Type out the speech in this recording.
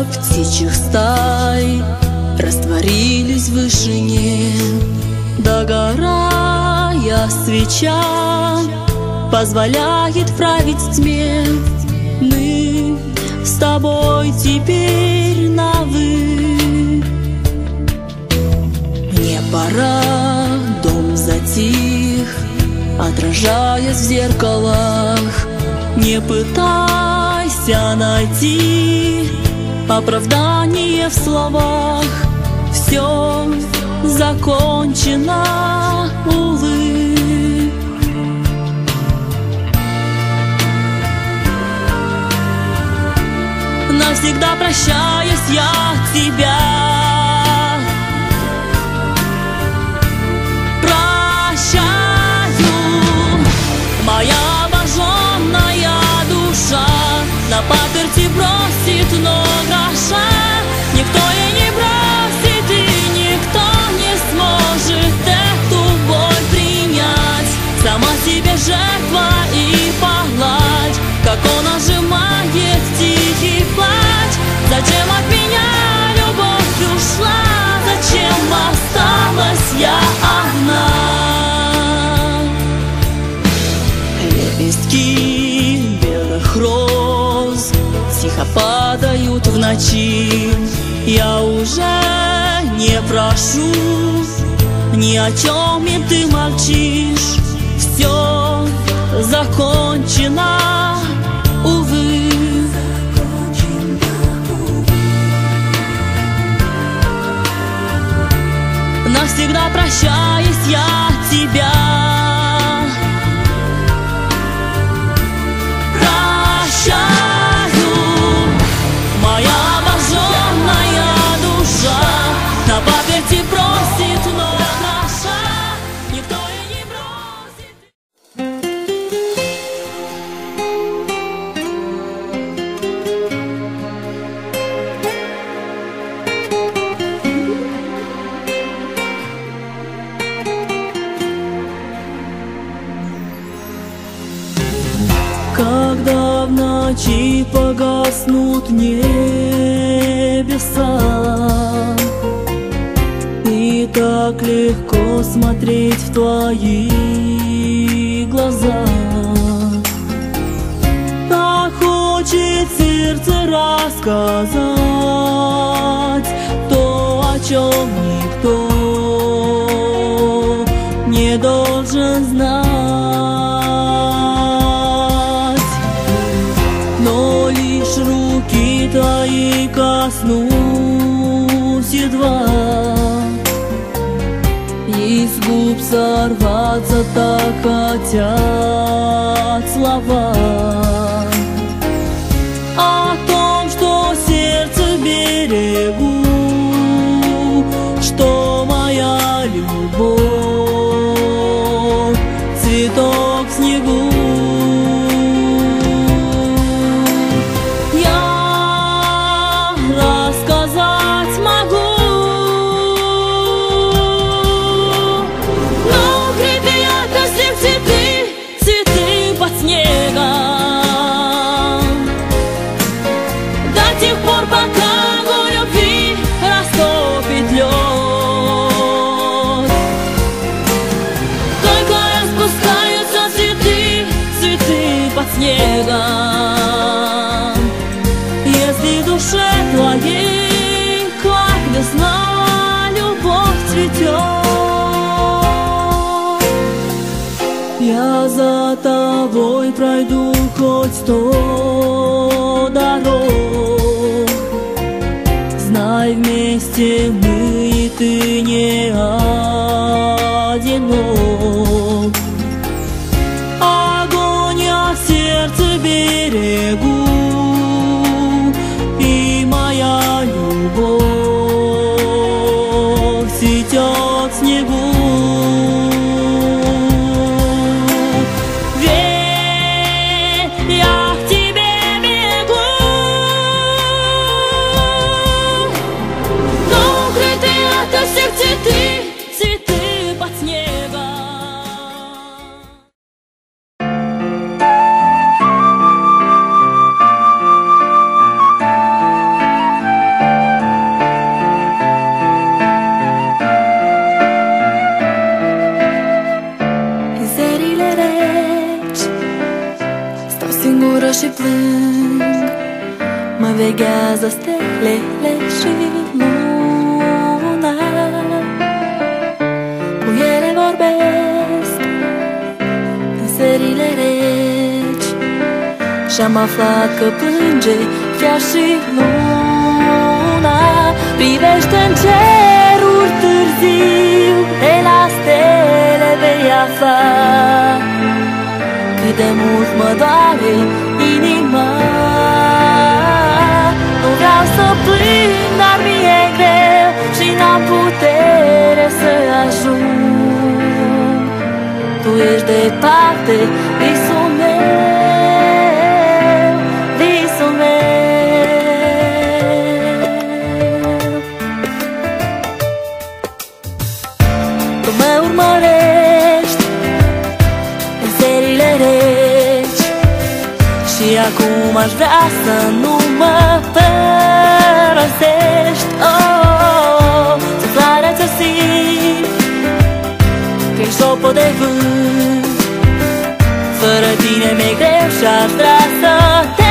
птичьих стай растворились в вышине. Догорая свеча позволяет править в тьме. Мы с тобой теперь на «вы». Мне пора, дом затих, отражаясь в зеркалах. Не пытайся найти оправдание в словах. Все закончено, увы. Навсегда прощаюсь я от тебя. Прощаю, моя обожженная душа на паперти бросит, но гроша никто ей не бросит, и никто не сможет эту боль принять. Сама себе жертва и погладь, как он нажимает тихий плач. Зачем от меня любовь ушла? Зачем осталась я одна? Лепестки белых роз тихо падают в ночи. Я уже не прошу ни о чем, и ты молчишь. Все закончено, увы. Навсегда прощаюсь я от тебя. Прощаю, моя обожженная душа на паперти просит, но гроша никто и не бросит. Когда в ночи погаснут небеса, и так легко смотреть в твои глаза, так хочет сердце рассказать то, о чем никто не должен знать. Руки твои коснусь едва, и с губ сорваться так хотят слова о том, что сердце берегу, что моя любовь цветок в снегу. Если в душе твоей, как весна, любовь цветет, я за тобой пройду хоть 100 дорог. Знай, вместе мы, и ты не одинок. Огонь я в сердце берегу, и моя любовь цветет в снегу. Верь, я к тебе бегу, но veghează stelele și luna. Cu ele vorbesc în serile reci și-am aflat că plânge chiar și luna. Privește în ceruri târziu, de la stele vei afla cât de mult mă doare inima. Nu vreau să plâng, dar mi-e greu și n-am putere să ajung. Tu ești departe, visul meu, visul meu. Tu mă urmărești în serile reci și acum aș vrea să nu mă părăsești. Oh, suflarea ți-o simt, că-i șopot de vânt. Fără tine mi-e greu și aș vrea să te